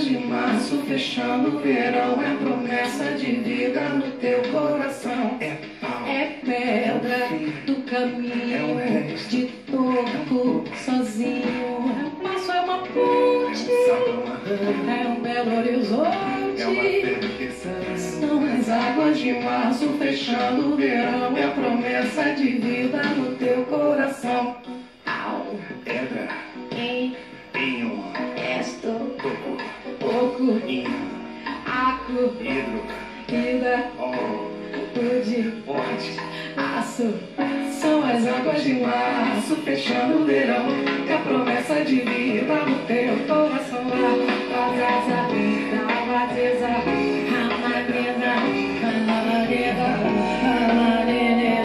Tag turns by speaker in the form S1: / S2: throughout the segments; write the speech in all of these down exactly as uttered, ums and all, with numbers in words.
S1: águas de março fechando o verão, é promessa de vida no teu coração. É pau, é pedra do caminho, é de toco sozinho. É passo, é uma ponte, é um belo horizonte. É uma perfeição. São as águas de março fechando o verão, é promessa de vida no teu coração. Au, pedra, em, pinho, esto, toco, toco, inho, aco, hidro, ida, ol, tude, forte, aço. São as águas de março fechando o verão, é a promessa de vida no teu coração. Vazaza, vazaza, amarela, amarela, amarela.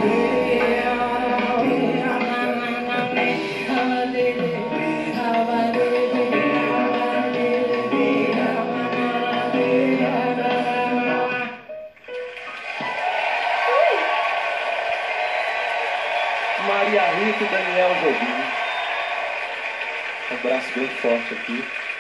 S2: Maria Rita e Daniel Jobim. Um abraço bem forte aqui.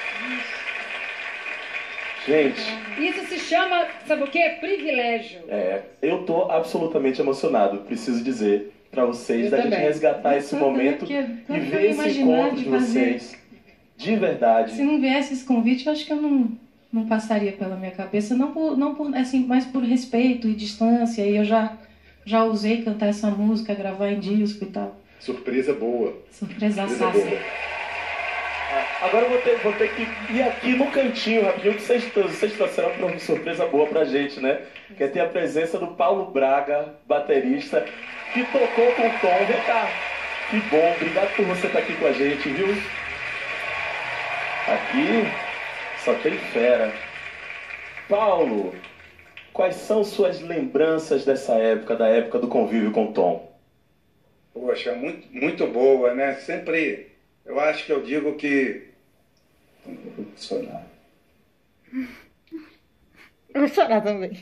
S2: Gente.
S3: Isso se chama, sabe o quê? Privilégio.
S2: É, eu tô absolutamente emocionado, preciso dizer pra vocês,
S3: Eu
S2: da
S3: também.
S2: gente resgatar esse momento e ver esse encontro de vocês. De verdade.
S4: Se não viesse esse convite, eu acho que eu não, não passaria pela minha cabeça, não por, não por assim, mas por respeito e distância. E eu já já usei cantar essa música, gravar em disco e tal.
S5: Surpresa boa.
S4: Surpresa
S5: Surpresa
S4: sassa.
S5: boa.
S2: Agora eu vou ter, vou ter que ir aqui no cantinho rapidinho, que vocês, vocês trouxeram uma surpresa boa pra gente, né? Que é ter a presença do Paulo Braga, baterista, que tocou com o Tom. Vem cá. Que bom, obrigado por você estar aqui com a gente, viu? Aqui só tem fera. Paulo, quais são suas lembranças dessa época, da época do convívio com o Tom?
S6: Poxa, muito, muito boa, né? Sempre, eu acho que eu digo que... Eu vou chorar.
S3: Eu vou chorar também.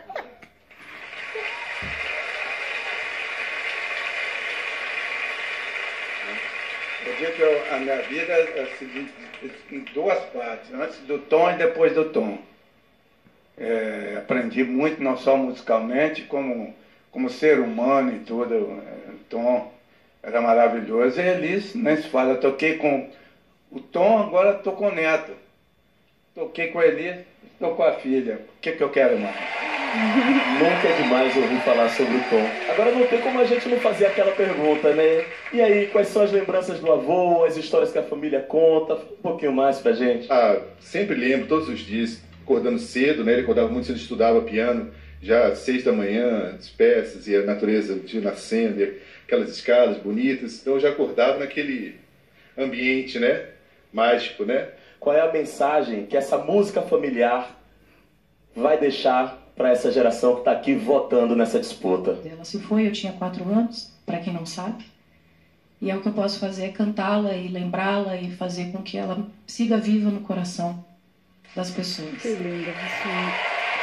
S6: Eu digo que eu, a minha vida é a seguinte, em duas partes, antes do Tom e depois do Tom. É, aprendi muito, não só musicalmente, como, como ser humano e tudo. O Tom era maravilhoso. E Elis, nem se fala, eu toquei com o Tom, agora estou com o Neto. Toquei com a Elis, estou com a filha. O que, que eu quero mais?
S2: Nunca é demais ouvir falar sobre o Tom. Agora não tem como a gente não fazer aquela pergunta, né? E aí, quais são as lembranças do avô, as histórias que a família conta? Um pouquinho mais pra gente.
S5: Ah, sempre lembro, todos os dias, acordando cedo, né? Ele acordava muito cedo, estudava piano, já às seis da manhã, as peças e a natureza de nascendo, e aquelas escalas bonitas. Então eu já acordava naquele ambiente, né? Mágico, né?
S2: Qual é a mensagem que essa música familiar vai deixar para essa geração que está aqui votando nessa disputa?
S4: Ela se foi, eu tinha quatro anos, para quem não sabe. E é o que eu posso fazer é cantá-la e lembrá-la e fazer com que ela siga viva no coração das pessoas.
S3: Que linda, você.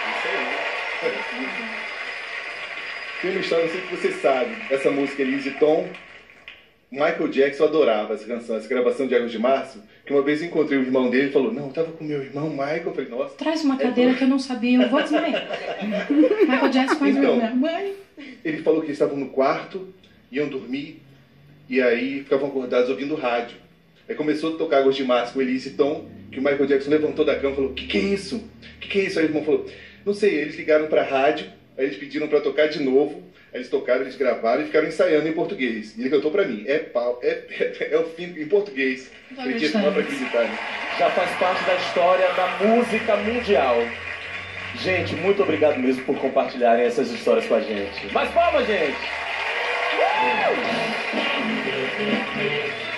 S5: Tem uma história, não sei se você sabe, essa música Elis e Tom, Michael Jackson adorava essa canção, essa gravação de Águas de Março, que uma vez eu encontrei o irmão dele e falou, não, eu tava com meu irmão Michael, eu falei, nossa...
S4: Traz uma cadeira é que eu não sabia, eu vou desmaiar. Michael Jackson faz
S5: então,
S4: minha mãe.
S5: Ele falou que eles estavam no quarto, iam dormir, e aí ficavam acordados ouvindo rádio. Aí começou a tocar Águas de Março com Elis e Tom, que o Michael Jackson levantou da cama e falou, que que é isso? Que que é isso? Aí o irmão falou, não sei, eles ligaram pra rádio, aí eles pediram pra tocar de novo, aí eles tocaram, eles gravaram e ficaram ensaiando em português. E ele cantou pra mim, é pau, é, é, é o fim em português. Acredito, não dá pra acreditar, né?
S2: Já faz parte da história da música mundial. Gente, muito obrigado mesmo por compartilharem essas histórias com a gente. Mais palmas, gente!